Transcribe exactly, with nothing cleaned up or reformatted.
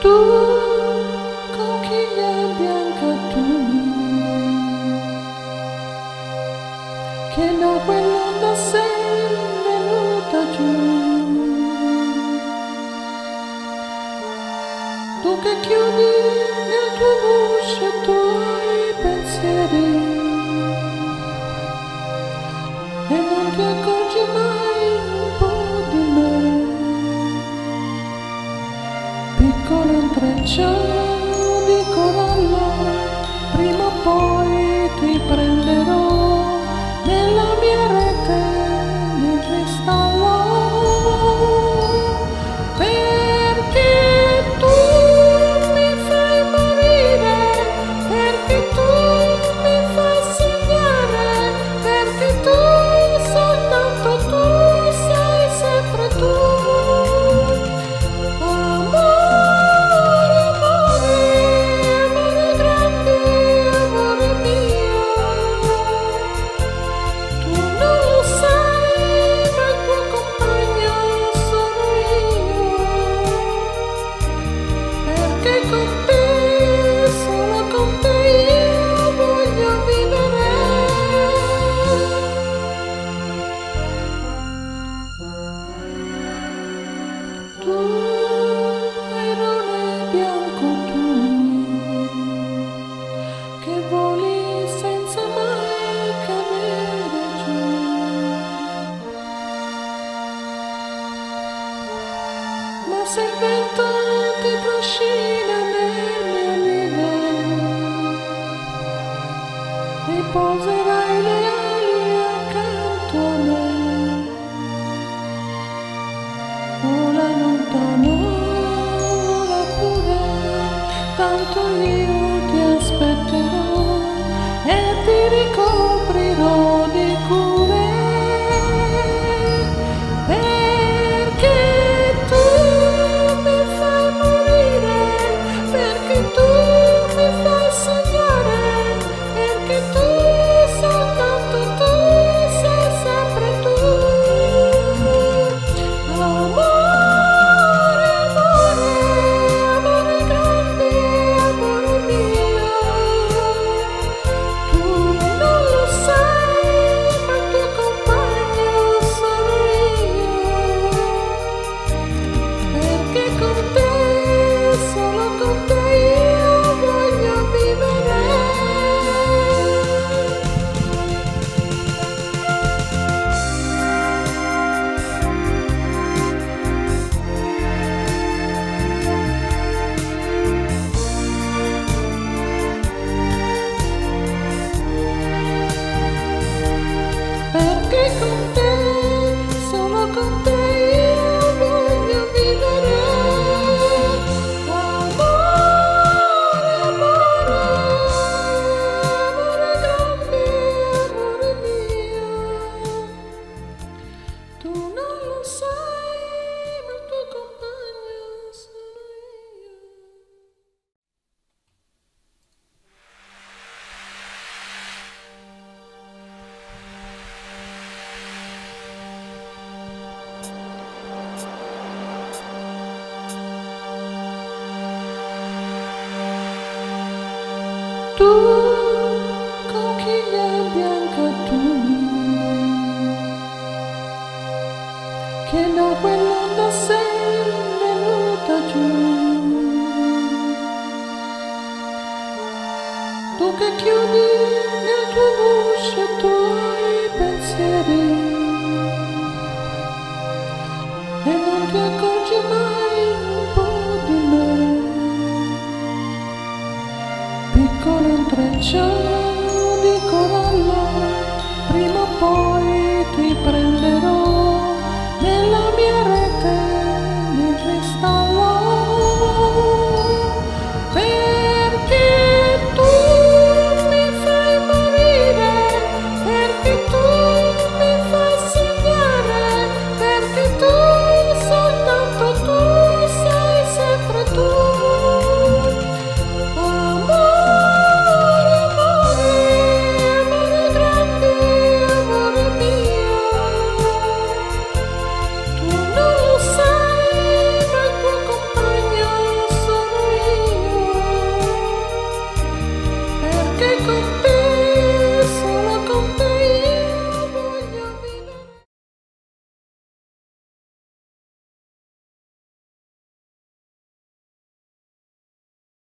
Tu, conchiglia bianca tu, che da quell'onda sei venuta giù. Tu che chiudi nel tuo guscio i tuoi pensieri e non ti accorgi mai un po' di me. Piccolo intreccio di corallo, prima o poi ti prenderò nella mia rete di cristallo, perché tu mi fai morire, perché tu mi fai sognare, perché tu, soltanto tu, sei sempre tu. Se il vento ti trascina nelle olive, riposerai le ali accanto a me. Vola lontano, vola pure, tanto io ti aspetterò e ti ricoprirò di cure. Tu, conchiglia bianca tu, che da quell'onda sei venuta giù. Tu che chiudi nel tuo guscio i tuoi pensieri e non ti accorgi